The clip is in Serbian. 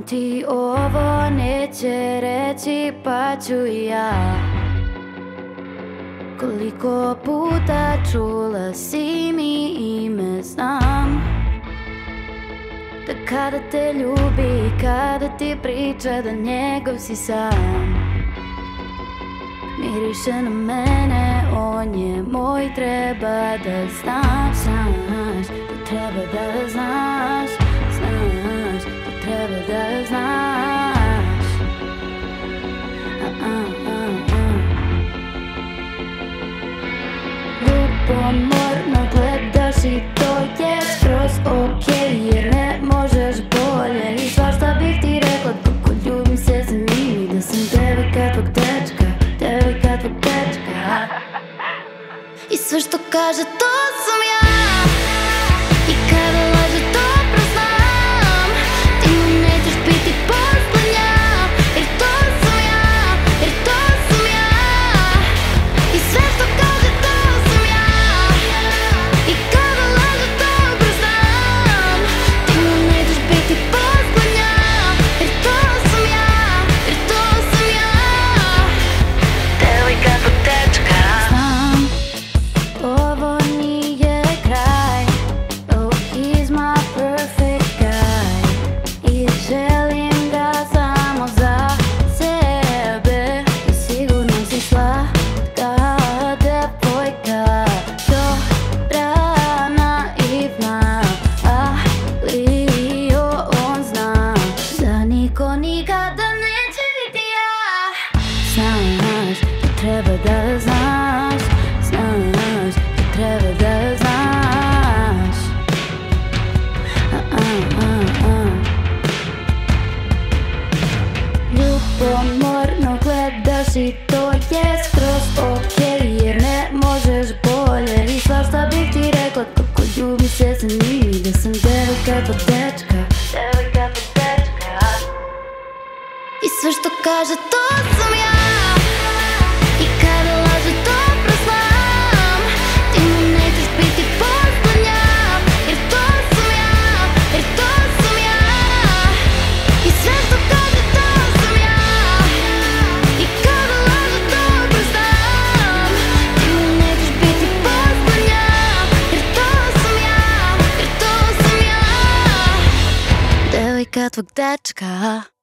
ti ovo neće reći, pa ću i ja. Koliko puta čula si mi ime Znam, da kada te ljubi, kada ti priča da njegov si sam. Miriše na mene, on je moj, treba da znaš, znaš, da treba da znaš, znaš, da treba da znaš. Ljubomorno gledaš i to je skroz okej, jer ne možeš bolje. I svašta bih ti rekla, kako ljubim se za njim, i da sam devojka tvog dečka, devojka tvog dečka. I sve što kaže to sam ja, i kada laže dobro znam. Ti mu nećeš biti poslednja, jer to sam ja, jer to sam ja. I sve što kaže to sam ja, i kada laže dobro znam. Ti mu nećeš biti poslednja, jer to sam ja, jer to sam ja. Devojka tvog dečka. Znam, ovo nije kraj. Oh, he's my perfect guy. I želim ga samo za sebe. I sigurno si slatka devojka, dobra, naivna, ali on zna da niko nikada neće biti ja. Znaš, da treba da znaš, znaš, da treba da znaš. Ljubomorno gledaš i to je skroz okej, jer ne možeš bolje. I svašta bih ti rekla, kako ljubim se za njim, i da sam devojka tvog dečka, devojka tvog dečka. I sve što kaže to sam ja, i kada laže dobro znam. Ti mu nećeš biti poslednja, jer to sam ja, jer to sam ja. I sve što kaže to sam ja, i kada laže dobro znam. Ti mu nećeš biti poslednja, jer to sam ja, jer to sam ja. Devojka tvog dečka.